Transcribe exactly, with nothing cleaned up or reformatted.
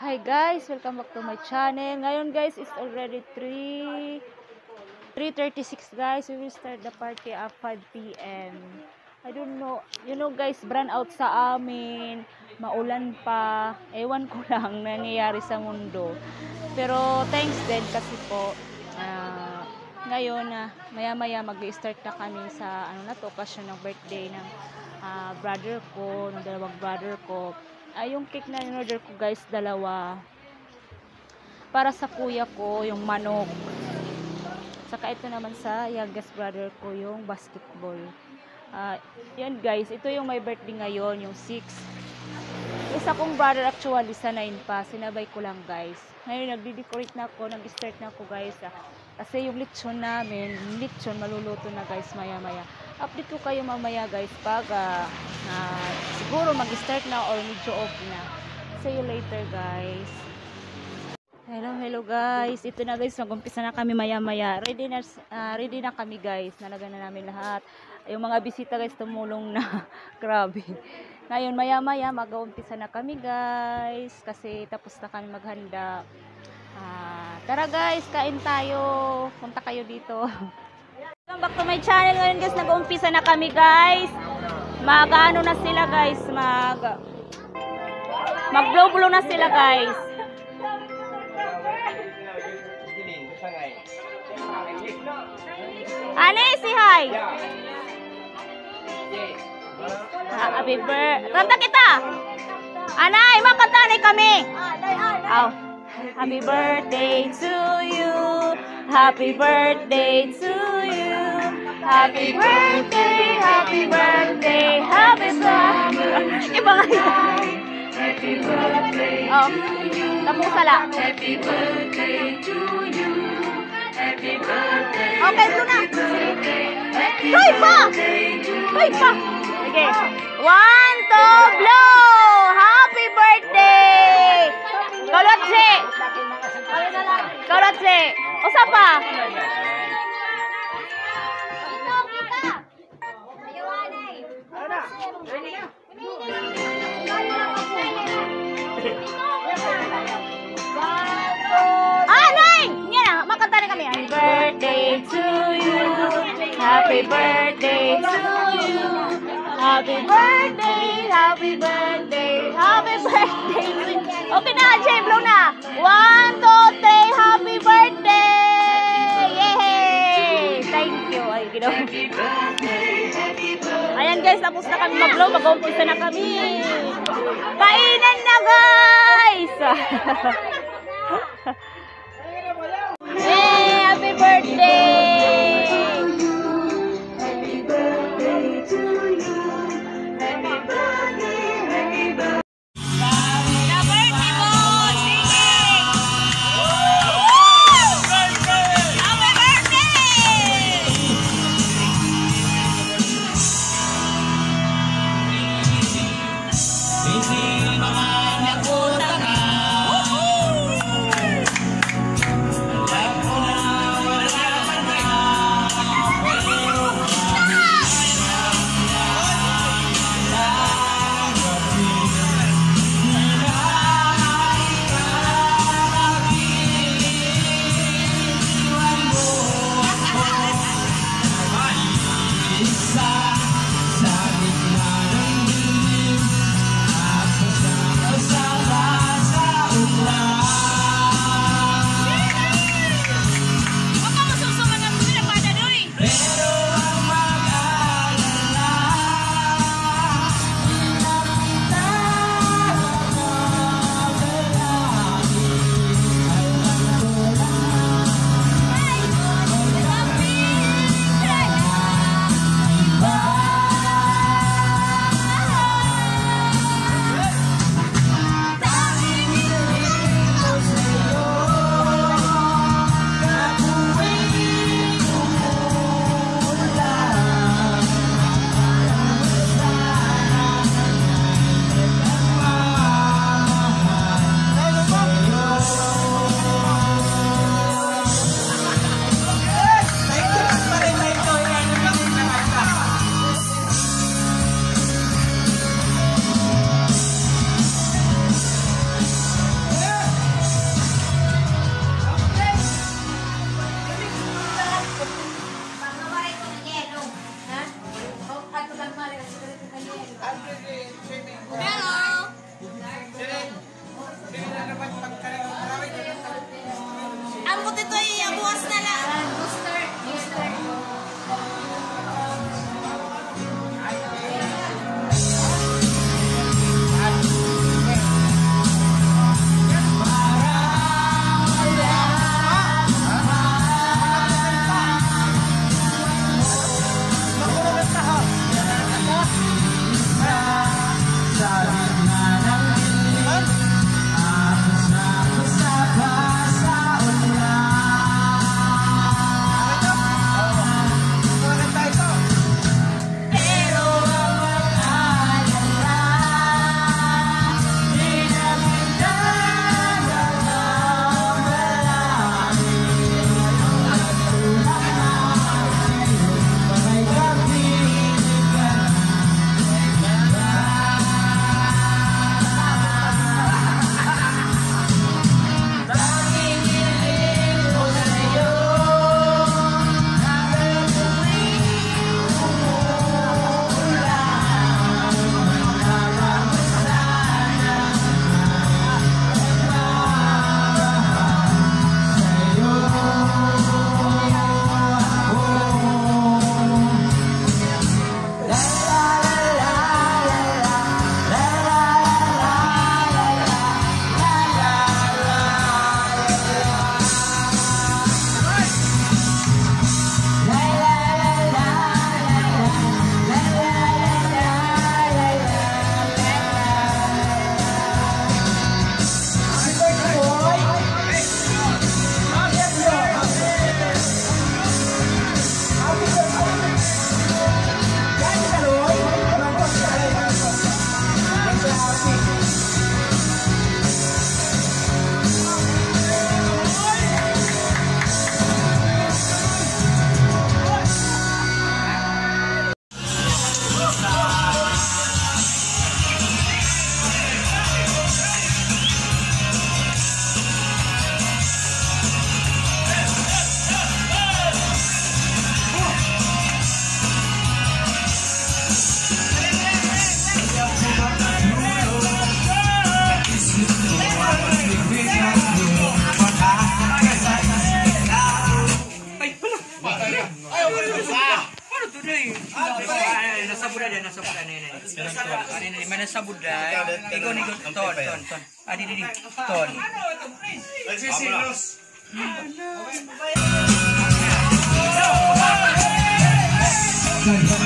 Hi guys, welcome back to my channel. Ngayon guys, it's already three thirty-six guys. We will start the party at five p m I don't know, you know guys, brand out sa amin, maulan pa, ewan ko lang nangyayari sa mundo. Pero thanks din kasi po, uh, ngayon na uh, maya maya mag-start na kami sa ano na to, okasyon ng birthday ng uh, brother ko, ng dalawang brother ko. Ay, yung cake na in-order ko guys, dalawa. Para sa kuya ko, yung manok. Saka ito naman sa youngest brother ko, yung basketball. Uh, yan guys, ito yung my birthday ngayon, yung six. Isa kong brother actually sa nine pa, sinabay ko lang guys. Ngayon nagdi-decorate na ako, nag-start na ako guys. Ah. Kasi yung lechon namin, yung lechon maluluto na guys maya maya. Update ko kayo mamaya guys pag uh, uh, siguro mag-start na or medyo okay na. See you later guys. Hello, hello guys. Ito na guys, mag-umpisa na kami maya maya. Ready na, uh, ready na kami guys. Nalagyan na namin lahat. Yung mga bisita guys tumulong na. Grabe. Ngayon maya maya mag-umpisa na kami guys. Kasi tapos na kami maghanda. Uh, tara guys, kain tayo. Punta kayo dito. Welcome back to my channel. Ngayon guys, nag-umpisa na kami guys. Mag-ano na sila guys. Mag Mag-blow-blow na sila guys. Ane, si hi. Happy birthday. Kanta kita. Anay, makantanay kami. Oh. Happy birthday to you. Happy birthday to you. Happy birthday, happy birthday, happy birthday. Iba nga. Happy birthday oh. to you. Tapos sala. Happy birthday to you. Happy birthday. Okay, ito na. Toy pa. Toy pa. Okay. One, two, blow. Happy birthday. Kalotse. Kalotse. Usa pa. Ah, nine! Yan na, makanta na kami. Happy birthday to you. Happy birthday to you. Happy birthday, happy birthday, happy birthday to you. Okay na, Jay, blow na. One, two, three, happy birthday! Yay! Thank you. Ay, ginawa. Ayan guys, tapos na kami mag-blow. Mag-umpisa na kami. Kainan na guys! Hey, happy birthday! Happy birthday to you. Happy birthday, happy birthday. The birthday boy singing. Happy birthday! Hindi mga nakuta ka. Mana sabuday. Ikaw ni ton ton ton. Adi di di. Ton. Thank you.